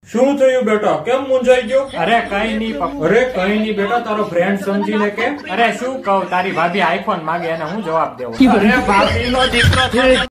શું થયું બેટા, કેમ મૂંઝાઈ ગયો? અરે કઈ નહીં પપ્પા. અરે કઈ નહીં બેટા, તારો ફ્રેન્ડ સમજીને કે. અરે શું કહું, તારી ભાભી આઈફોન માંગે અને હું જવાબ દેવો? અરે ભાભી નો દીકરો છે.